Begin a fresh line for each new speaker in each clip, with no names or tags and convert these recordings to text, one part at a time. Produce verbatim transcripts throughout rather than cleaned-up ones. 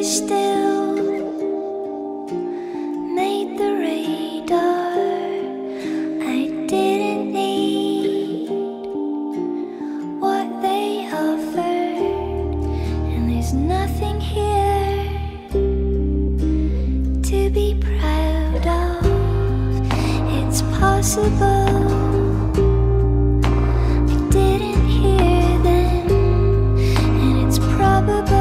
still made the radar. I didn't need what they offered, and there's nothing here to be proud of. It's possible I didn't hear them, and it's probable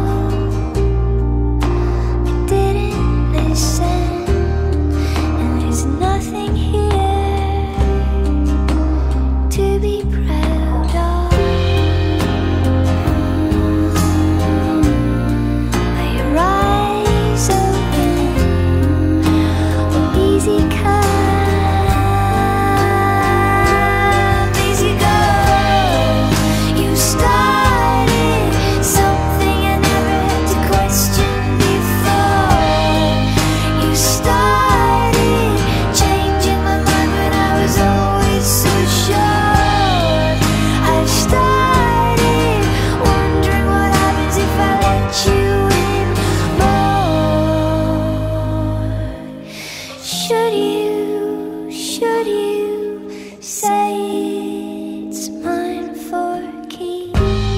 Should you, should you say it's mine for keeps?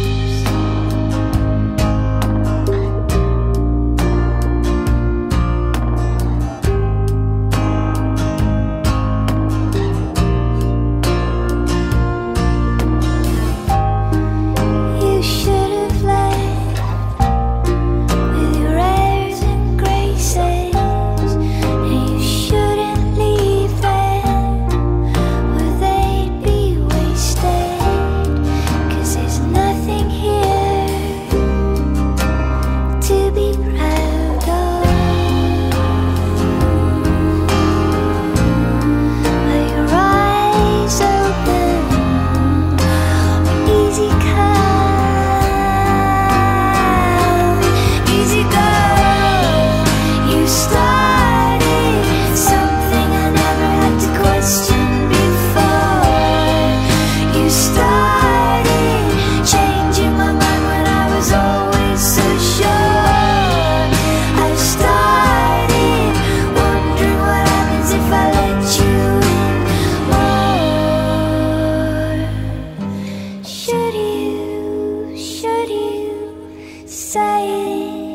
You should have left with your airs and graces. Should you, should you say it?